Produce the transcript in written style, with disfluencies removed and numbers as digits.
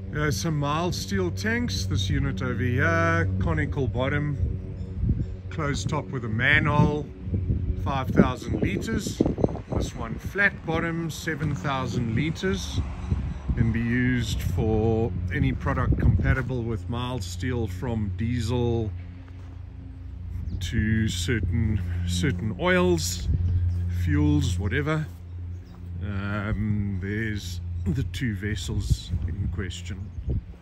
Some mild steel tanks. This unit over here, conical bottom, closed top with a manhole, 5,000 liters. This one flat bottom, 7,000 liters. Can be used for any product compatible with mild steel, from diesel to certain oils, fuels, whatever. There's the two vessels in question.